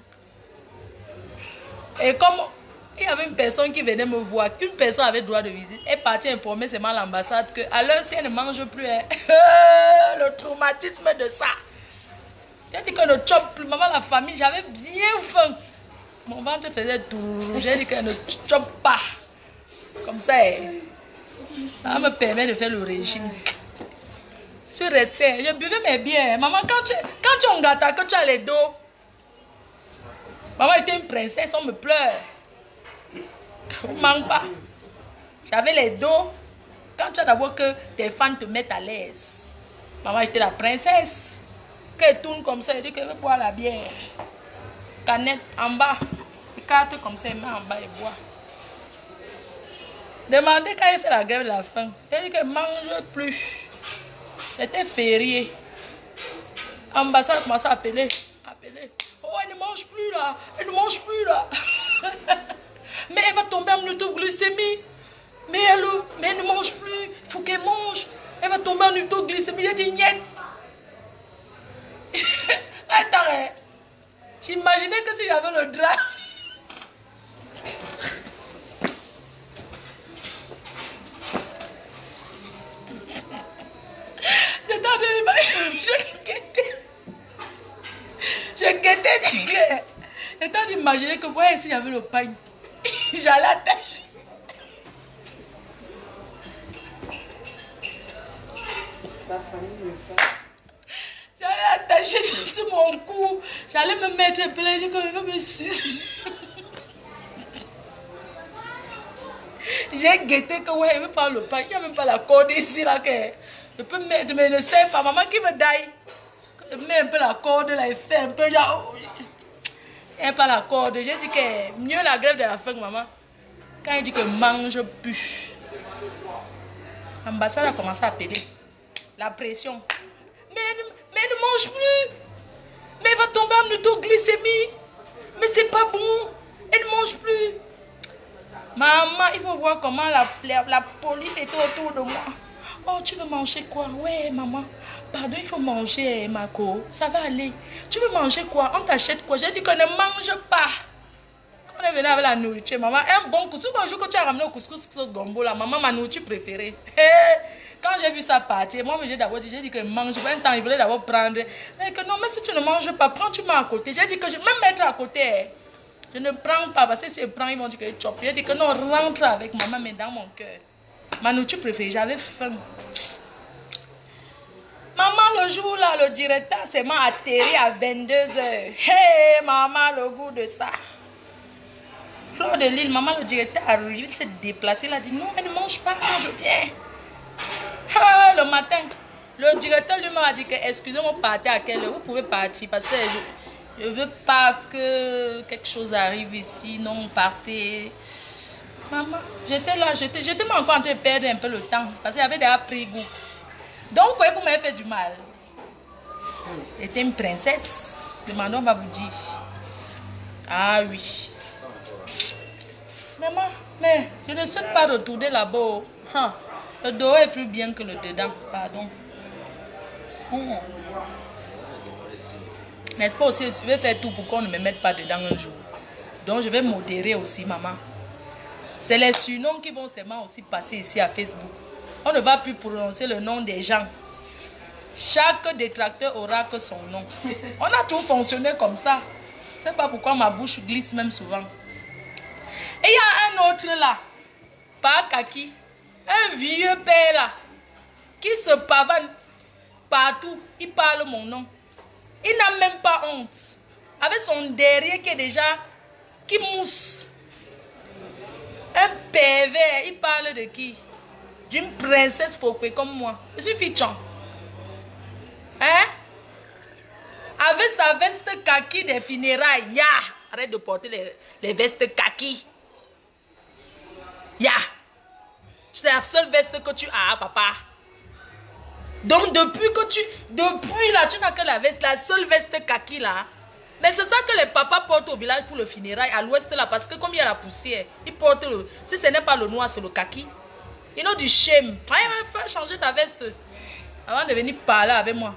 Et comme il y avait une personne qui venait me voir, une personne avait droit de visite, elle est partie informer seulement l'ambassade que à l'heure si elle ne mange plus, hein, le traumatisme de ça. J'ai dit que ne chope plus, maman, la famille, j'avais bien faim. Mon ventre faisait tout. J'ai dit qu'elle ne chope pas. Comme ça, ça me permet de faire le régime. Je suis restée, je buvais mes biens. Maman, quand tu, quand tu es en gâteau, que tu as les dos, maman était une princesse, on me pleure. On ne manque pas. J'avais les dos. Quand tu as d'abord que tes fans te mettent à l'aise. Maman, j'étais la princesse. Qu'elle tourne comme ça, elle dit qu'elle veut boire la bière. Canette en bas. Carte comme ça, elle met en bas et boit. Demandez quand elle fait la grève de la faim. Elle dit qu'elle ne mange plus. C'était férié. L'ambassade commence à appeler. appeler. Oh, elle ne mange plus là. Elle ne mange plus là. Mais elle va tomber en autoglycémie. Mais elle, mais elle ne mange plus. Il faut qu'elle mange. Elle va tomber en autoglycémie. J'ai dit, niet. Attends, hein. J'imaginais que si j'avais le drap. Je guettais. Je guettais. J'étais d'imaginer que ouais, si j'avais le pain, j'allais attacher. J'allais attacher sur mon cou. J'allais me mettre un peu là, je vais me sucer. J'ai guetté que ouais, il veut pas le pain. Il n'y a même pas la corde ici là. Que je peux mettre, mais ne sais pas. Maman qui me daille. Je mets un peu la corde là, il fait un peu genre. Il n'y a pas la corde. J'ai dit que mieux la grève de la faim, maman. Quand il dit que mange, bûche. L'ambassade a commencé à appeler. La pression. Mais elle, mais elle ne mange plus. Mais elle va tomber en autoglycémie. Mais c'est pas bon. Elle ne mange plus. Maman, il faut voir comment la, la, la police était autour de moi. Oh, tu veux manger quoi? Ouais, maman. Pardon, il faut manger, Marco. Ça va aller. Tu veux manger quoi? On t'achète quoi? J'ai dit qu'on ne mange pas. Quand on est venu avec la nourriture, maman, un bon couscous. Un jour que tu as ramené au couscous sauce gombo, là, maman, ma nourriture préférée. Quand j'ai vu ça partir, moi, j'ai d'abord dit, j'ai dit que mange. Un temps, il voulait d'abord prendre. Mais que non, mais si tu ne manges pas, prends, tu mets à côté. J'ai dit que je vais même mettre à côté. Je ne prends pas, parce que si je prends, ils vont dire que je chope. J'ai dit que non, rentre avec maman, mais dans mon cœur. Ma nourriture préférée, j'avais faim. Maman, le jour là, le directeur s'est atterri à vingt-deux heures. Hey, maman, le goût de ça. Fleur de Lille, maman, le directeur arrive, il s'est déplacé, il a dit non, elle ne mange pas quand je viens. Ah, le matin, le directeur lui m'a dit que excusez-moi, partez à quelle heure, vous pouvez partir parce que je ne veux pas que quelque chose arrive ici, non, partez. Maman, j'étais là, j'étais encore en train de perdre un peu le temps parce qu'il avait déjà pris goût. Donc, vous voyez qu'on m'avait fait du mal. J'étais une princesse. Demandons, on va vous dire. Ah oui. Maman, mais je ne souhaite pas retourner là-bas. Hein, le dos est plus bien que le dedans. Pardon. Mmh. N'est-ce pas aussi, je vais faire tout pour qu'on ne me mette pas dedans un jour. Donc, je vais modérer aussi, maman. C'est les surnoms qui vont seulement aussi passer ici à Facebook. On ne va plus prononcer le nom des gens. Chaque détracteur aura que son nom. On a tout fonctionné comme ça. Je ne sais pas pourquoi ma bouche glisse même souvent. Et il y a un autre là, pas kaki, un vieux père là, qui se pavane partout. Il parle mon nom. Il n'a même pas honte. Avec son derrière qui est déjà, qui mousse. Un pervers, il parle de qui? D'une princesse Fokwe comme moi. Je suis fichon. Hein? Avec sa veste kaki des funérailles. Ya! Arrête de porter les, les vestes kaki. Ya! C'est la seule veste que tu as, papa. Donc depuis que tu... Depuis là, tu n'as que la veste, la seule veste kaki là. Mais c'est ça que les papas portent au village pour le funérail à l'ouest là. Parce que comme il y a la poussière, ils portent le... Si ce n'est pas le noir, c'est le kaki. Ils ont du shame. Ah, il va faire changer ta veste. Avant de venir parler avec moi.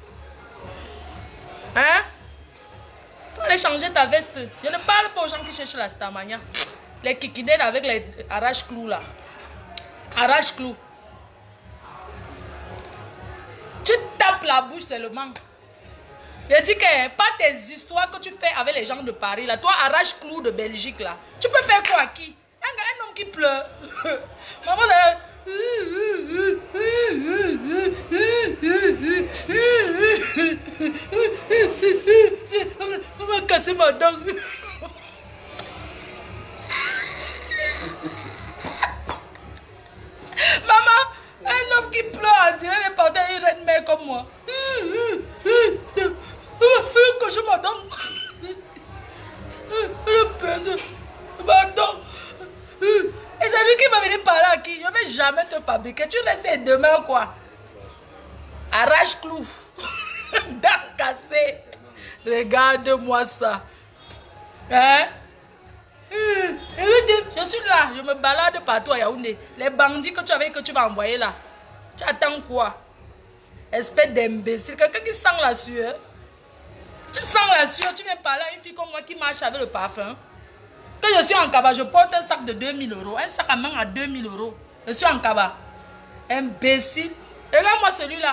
Hein? Il faut aller changer ta veste. Je ne parle pas aux gens qui cherchent la stamania. Les kikidènes avec les arrache-clous là. Arrache-clous. Tu tapes la bouche seulement. Je dis que pas tes histoires que tu fais avec les gens de Paris là. Toi, arrache-clous de Belgique là. Tu peux faire quoi à qui? Un, un homme qui pleure. Maman, ça... On va casser ma dent. Maman, un homme qui pleure, on dirait les porter une reine mère comme moi. Cocher ma dent. Pardon. Et c'est lui qui va venir parler à qui? Je ne vais jamais te fabriquer. Tu laisses demain quoi? Arrache-clou. Dents cassées. Regarde-moi ça. Hein? Je suis là, je me balade partout à Yaoundé. Les bandits que tu avais, que tu vas envoyer là. Tu attends quoi? Espèce d'imbécile. Quelqu'un qui sent la sueur. Tu sens la sueur, tu viens parler à une fille comme moi qui marche avec le parfum. Quand je suis en Kaba, je porte un sac de deux mille euros. Un sac à main à deux mille euros. Je suis en Kaba. Imbécile. Regarde-moi celui-là.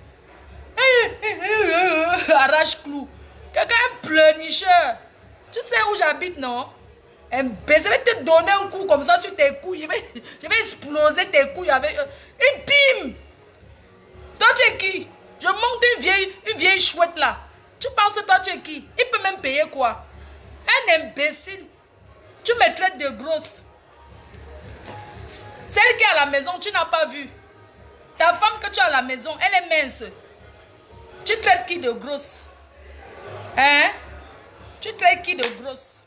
Arrache-clou. Quelqu'un un pleurnicheur. Tu sais où j'habite, non? Imbécile. Je vais te donner un coup comme ça sur tes couilles. Je vais, je vais exploser tes couilles avec euh, une pime. Toi, tu es qui? Je monte une vieille, une vieille chouette là. Tu penses toi, tu es qui? Il peut même payer quoi? Un imbécile. Tu me traites de grosse. Celle qui est à la maison, tu n'as pas vu. Ta femme que tu as à la maison, elle est mince. Tu traites qui de grosse? Hein? Tu traites qui de grosse?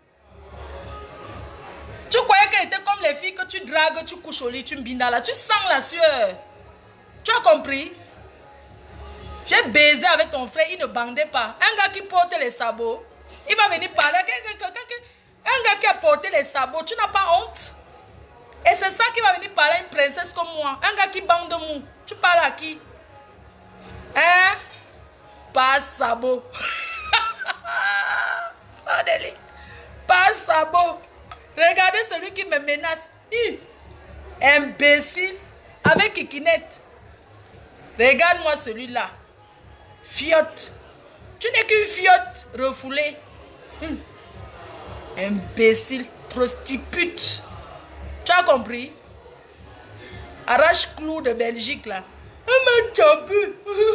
Tu croyais qu'elle était comme les filles que tu dragues, tu couches au lit, tu mbinda là. Tu sens la sueur. Tu as compris? J'ai baisé avec ton frère, il ne bandait pas. Un gars qui porte les sabots, il va venir parler. Un gars qui a porté les sabots, tu n'as pas honte? Et c'est ça qui va venir parler à une princesse comme moi. Un gars qui bande mou. Tu parles à qui? Hein? Pas sabot. Pas sabot. Regardez celui qui me menace. Hi. Imbécile. Avec Kikinette. Regarde-moi celui-là. Fiotte. Tu n'es qu'une fiotte refoulée. Hum. Imbécile. Prostitute. Tu as compris? Arrache-clou de Belgique là. Mais tu as pu.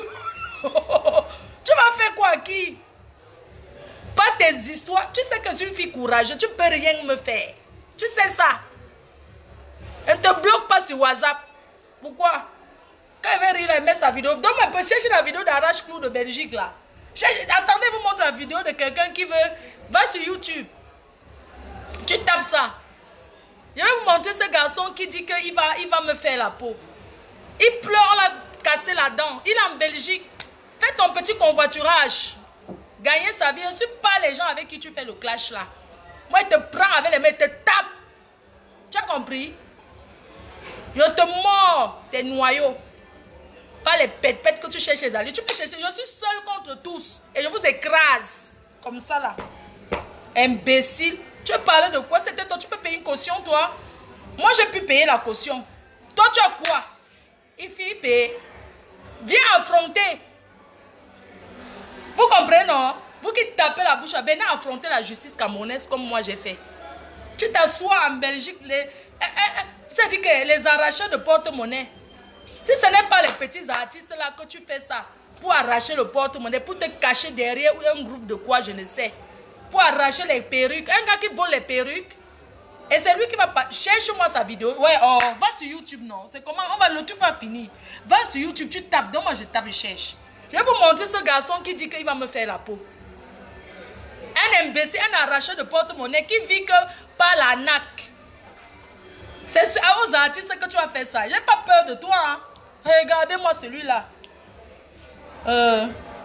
Tu vas faire quoi à qui? Pas tes histoires. Tu sais que je suis une fille courageuse. Tu ne peux rien me faire. Tu sais ça. Elle ne te bloque pas sur WhatsApp. Pourquoi? Quand elle va rire, elle met sa vidéo. Donc, on peut chercher la vidéo d'Arrache-clou de Belgique là. Cherchez, attendez, vous montre la vidéo de quelqu'un qui veut. Va sur YouTube. Tu tapes ça. Je vais vous montrer ce garçon qui dit qu'il va, il va me faire la peau. Il pleure, on l'a cassé la dent. Il est en Belgique. Fais ton petit convoiturage. Gagner sa vie. Je ne suis pas les gens avec qui tu fais le clash là. Moi, il te prend avec les mains, il te tape. Tu as compris? Je te mords tes noyaux. Pas les pètes-pètes que tu cherches les alliés. Tu peux chercher. Je suis seul contre tous. Et je vous écrase. Comme ça là. Imbécile. Tu parlais de quoi? C'était toi. Tu peux payer une caution, toi? Moi, j'ai pu payer la caution. Toi, tu as quoi? Il faut payer. Viens affronter. Vous comprenez, non? Vous qui tapez la bouche, venez affronter la justice camerounaise comme moi j'ai fait. Tu t'assois en Belgique. Les... C'est-à-dire que les arracheurs de porte-monnaie. Si ce n'est pas les petits artistes là que tu fais ça pour arracher le porte-monnaie, pour te cacher derrière un groupe de quoi, je ne sais. Pour arracher les perruques. Un gars qui vole les perruques. Et c'est lui qui va pas. Cherche-moi sa vidéo. Ouais, oh, va sur YouTube, non. C'est comment? On va, le truc va finir. Va sur YouTube, tu tapes. Donc moi je tape, je cherche. Je vais vous montrer ce garçon qui dit qu'il va me faire la peau. Un imbécile, un arracheur de porte-monnaie qui vit que par la N A C. C'est aux artistes que tu as fait ça. J'ai pas peur de toi. Hein. Regardez-moi celui-là. Euh.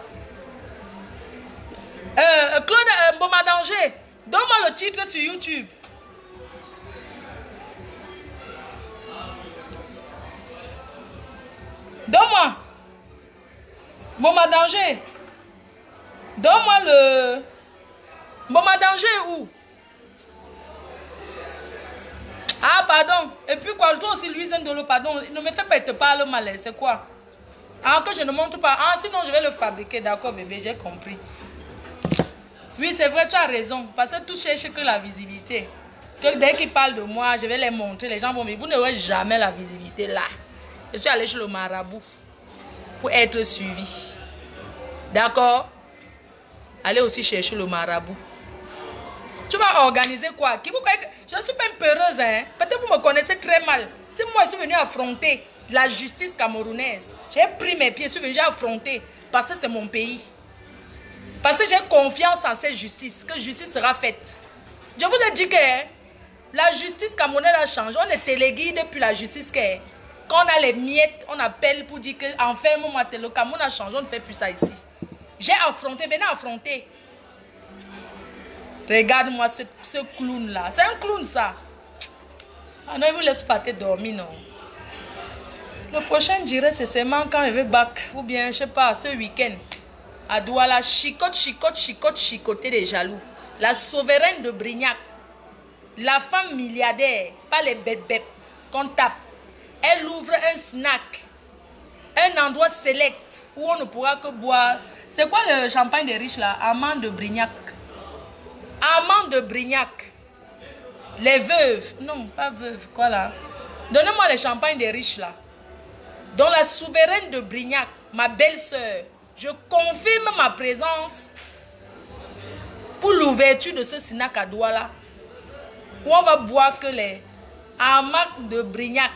Euh, Claude euh, Mboma Danger, donne-moi le titre sur YouTube. Donne-moi. Mboma Danger. Donne-moi le... Mboma Danger où? Ah, pardon. Et puis quoi, toi aussi, Louise Ndolo, pardon. Ne me fais pas, te parle mal. C'est quoi? Ah, que je ne montre pas. Ah, sinon je vais le fabriquer. D'accord, bébé, j'ai compris. Oui, c'est vrai, tu as raison. Parce que tout cherche que la visibilité. Que dès qu'ils parlent de moi, je vais les montrer. Les gens vont me dire, vous n'aurez jamais la visibilité là. Je suis allée chez le marabout pour être suivi. D'accord? Allez aussi chercher le marabout. Tu vas organiser quoi? Qui vous croyez que... Je ne suis pas une peureuse, hein? Peut-être que vous me connaissez très mal. Si moi je suis venue affronter la justice camerounaise, j'ai pris mes pieds, je suis venue, j'ai affronté. Parce que c'est mon pays. Parce que j'ai confiance en cette justice, que justice sera faite. Je vous ai dit que la justice camerounaise a changé. On est téléguide depuis la justice. Que, quand on a les miettes, on appelle pour dire que enfin, le Cameroun a changé, on ne fait plus ça ici. J'ai affronté, venez affronter. Regarde-moi ce, ce clown-là. C'est un clown, ça. Ah non, il vous laisse pas te dormir, non. Le prochain dirait c'est seulement quand il veut bac. Ou bien, je sais pas, ce week-end. À Douala, chicote, chicote, chicote, chicoter des jaloux. La souveraine de Brignac. La femme milliardaire. Pas les bébés qu'on tape. Elle ouvre un snack. Un endroit select où on ne pourra que boire. C'est quoi le champagne des riches là? Amande de Brignac. Amande de Brignac. Les veuves. Non, pas veuves. Quoi là? Donnez-moi le champagne des riches là. Dans la souveraine de Brignac, ma belle-sœur, je confirme ma présence pour l'ouverture de ce snack à Douala. Où on va boire que les amandes de Brignac.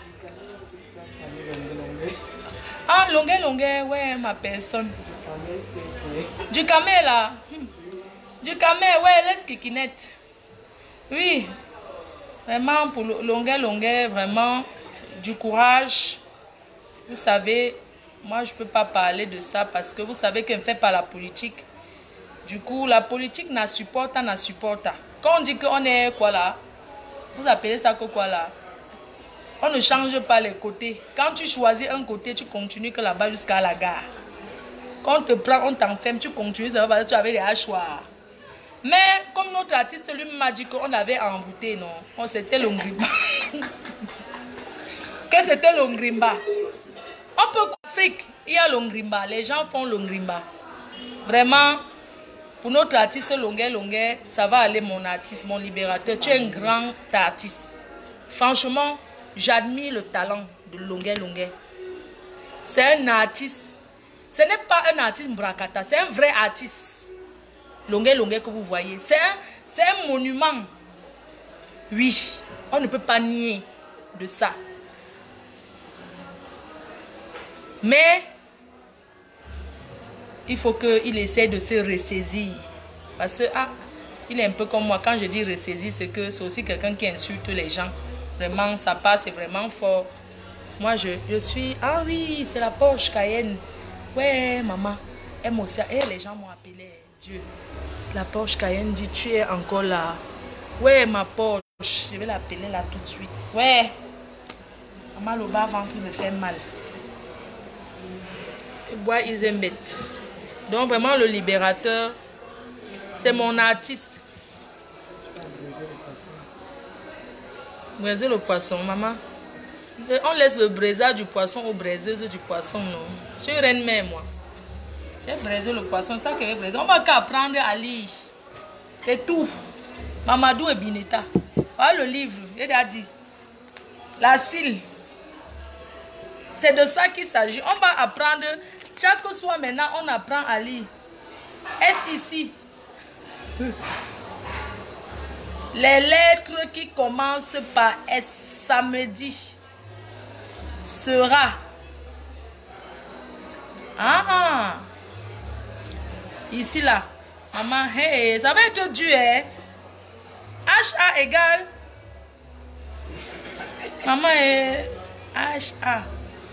Ah, longuet, longuet, ouais, ma personne. Du camé là. Du camé, ouais, laisse kikinette. Oui. Vraiment, pour longuet, longuet, vraiment, du courage. Vous savez, moi, je ne peux pas parler de ça parce que vous savez qu'on ne fait pas la politique. Du coup, la politique n'a supporte, n'a supporte. Quand on dit qu'on est quoi là, vous appelez ça que quoi là? On ne change pas les côtés. Quand tu choisis un côté, tu continues que là-bas jusqu'à la gare. Quand on te prend, on t'enferme, tu continues, ça va parce que tu avais des hachoirs. Mais comme notre artiste lui m'a dit qu'on avait envoûté, non? On c'était l'ongrimba. Que c'était l'ongrimba. On peut Afrique, il y a l'ongrimba. Les gens font l'ongrimba. Vraiment, pour notre artiste Longuet Longuet, ça va aller mon artiste, mon libérateur. Tu es un grand artiste. Franchement, j'admire le talent de Longuet Longuet. C'est un artiste. Ce n'est pas un artiste Mbrakata, c'est un vrai artiste. Longuet Longuet que vous voyez. C'est un, un monument. Oui, on ne peut pas nier de ça. Mais il faut qu'il essaie de se ressaisir. Parce que, ah, il est un peu comme moi. Quand je dis ressaisir, c'est que c'est aussi quelqu'un qui insulte les gens. Vraiment, ça passe, c'est vraiment fort. Moi, je, je suis... Ah oui, c'est la Porsche Cayenne. Ouais, maman. Elle m'a aussi... Et les gens m'ont appelé. Dieu. La Porsche Cayenne dit, tu es encore là. Ouais, ma Porsche. Je vais l'appeler là tout de suite. Ouais. Maman, le bas-ventre me fait mal. Bois Isembet. Donc vraiment le libérateur, c'est mon artiste. Braiser le poisson, maman. On laisse le braisage du poisson aux braiseuses du poisson, non. Je suis reine mère, moi. J'ai braisé le poisson, ça que j'ai braisé. On va qu'à prendre à lire. C'est tout. Mamadou et Bineta. Voilà le livre, il a dit. La cile. C'est de ça qu'il s'agit. On va apprendre, chaque soir maintenant, on apprend à lire. Est-ce ici? Les lettres qui commencent par S, samedi, sera. Ah! Ici, là. Maman, hey, ça va être dur, hein? H A égale. Maman est H A.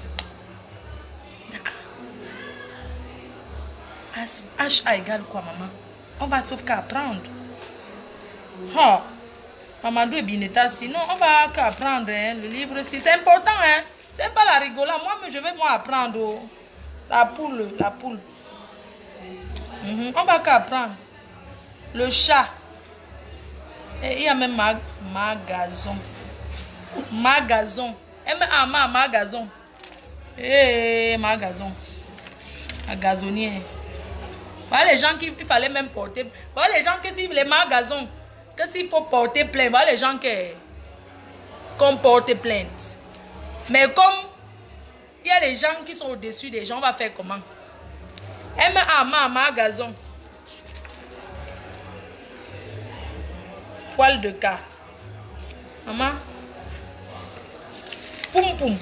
H A égale quoi, maman? On va sauf qu'à apprendre. Oh, maman doit bien sinon on va qu'à apprendre hein, le livre. Si c'est important, hein. C'est pas la rigolade. Moi, mais je vais moi apprendre. Oh. La poule, la poule. Mm-hmm. On va qu'à apprendre. Le chat. Et il y a même mag magasin. Magasin. M A ma magasin. Eh, magasin. Un gazonnier. Voilà les gens qui il fallait même porter. Voilà les gens que si les magasins, que s'il faut porter plainte, voilà les gens qui qu'on porte plainte. Mais comme il y a des gens qui sont au-dessus des gens, on va faire comment? M A ma magasin. Poil de cas. Maman. Poum poum.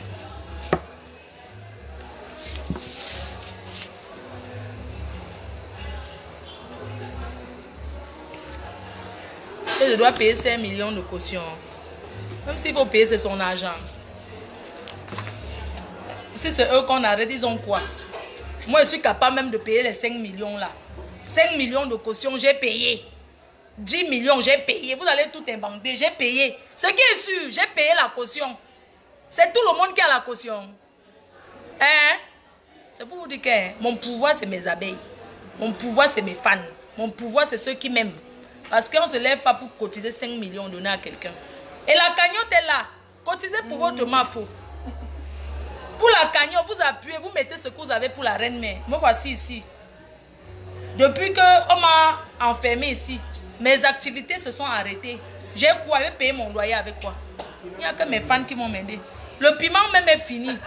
Et je dois payer cinq millions de caution. Même s'il faut payer, c'est son argent. Si c'est eux qu'on arrête, ils ont quoi? Moi, je suis capable même de payer les cinq millions là. cinq millions de caution, j'ai payé. dix millions, j'ai payé. Vous allez tout inventer, j'ai payé. Ce qui est sûr, j'ai payé la caution. C'est tout le monde qui a la caution. Hein? C'est pour vous dire que hein, mon pouvoir, c'est mes abeilles. Mon pouvoir, c'est mes fans. Mon pouvoir, c'est ceux qui m'aiment. Parce qu'on ne se lève pas pour cotiser cinq millions donnés à quelqu'un. Et la cagnotte est là. Cotisez pour mmh. votre mafo. Pour la cagnotte, vous appuyez, vous mettez ce que vous avez pour la reine-mère. Me voici ici. Depuis qu'on m'a enfermé ici, mes activités se sont arrêtées. J'ai quoi? J'ai payé mon loyer avec quoi? Il n'y a que mes fans qui m'ont aidé. Le piment même est fini.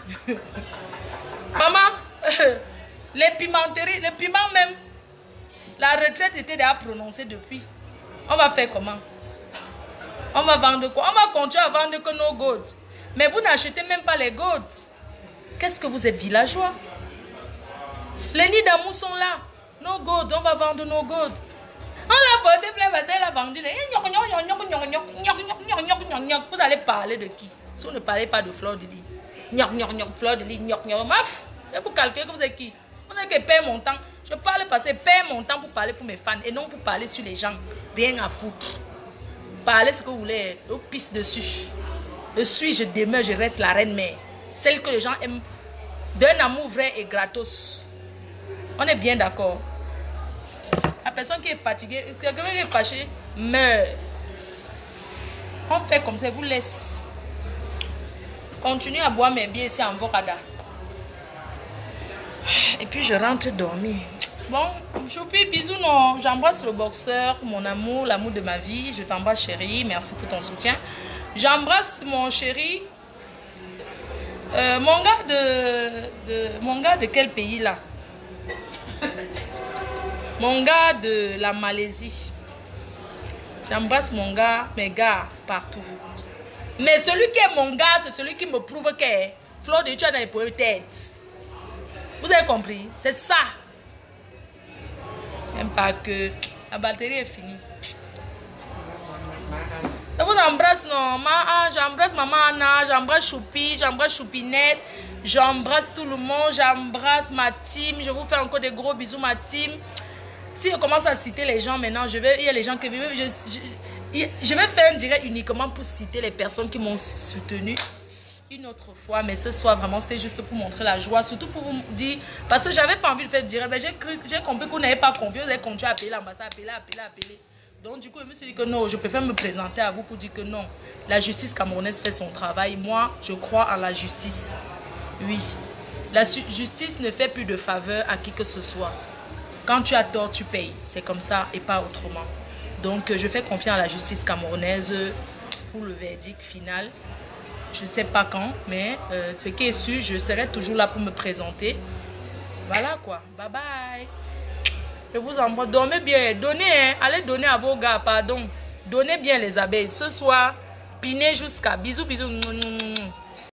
Maman, euh, les pimenteries, le piment même, la retraite était déjà prononcée depuis. On va faire comment? On va vendre quoi? On va continuer à vendre que nos gourdes. Mais vous n'achetez même pas les gourdes. Qu'est-ce que vous êtes villageois? Les nids d'amour sont là. Nos gourdes, on va vendre nos gourdes. On l'a porté plein parce qu'elle a vendu. Vous allez parler de qui? Si vous ne parlez pas de Fleur de Lis. Fleur de Lis, maf. Et vous calculez que vous êtes qui? Vous avez que payer mon temps. Je parle parce que je paye mon temps pour parler pour mes fans et non pour parler sur les gens. Rien à foutre. Parlez ce que vous voulez. Je pisse dessus. Je suis, je demeure, je reste la reine-mère. Celle que les gens aiment. D'un amour vrai et gratos. On est bien d'accord. La personne qui est fatiguée, quelqu'un qui est fâché, meurt. On fait comme ça, vous laisse. Continuez à boire mes bières ici en Vorada. Et puis je rentre dormir. Bon, choupi, bisous, non. J'embrasse le boxeur, mon amour, l'amour de ma vie. Je t'embrasse, chérie. Merci pour ton soutien. J'embrasse mon chéri. Euh, mon gars de, de... Mon gars de quel pays là? Mon gars de la Malaisie. J'embrasse mon gars, mes gars, partout. Mais celui qui est mon gars, c'est celui qui me prouve que Fleur de Lis, tu as dans les problèmes de tête. Vous avez compris? C'est ça. C'est même pas que la batterie est finie. Je vous embrasse, non? Ma, j'embrasse maman Anna, j'embrasse Choupi, j'embrasse Choupinette, j'embrasse tout le monde, j'embrasse ma team. Je vous fais encore des gros bisous, ma team. Si je commence à citer les gens maintenant, je vais, il y a les gens qui vivent. Je, je, je vais faire un direct uniquement pour citer les personnes qui m'ont soutenu une autre fois. Mais ce soir, vraiment, c'était juste pour montrer la joie. Surtout pour vous dire, parce que j'avais pas envie de faire direct. J'ai cru, j'ai compris que vous n'avez pas confiance. Vous avez continué à appeler l'ambassade, appeler, appeler, appeler. Donc, du coup, je me suis dit que non, je préfère me présenter à vous pour dire que non. La justice camerounaise fait son travail. Moi, je crois en la justice. Oui. La justice ne fait plus de faveur à qui que ce soit. Quand tu as tort, tu payes. C'est comme ça et pas autrement. Donc, je fais confiance à la justice camerounaise pour le verdict final. Je ne sais pas quand, mais euh, ce qui est sûr, je serai toujours là pour me présenter. Voilà quoi. Bye bye. Je vous envoie. Dormez bien. Donnez, hein. Allez donner à vos gars, pardon. Donnez bien les abeilles. Ce soir, pinez jusqu'à. Bisous, bisous.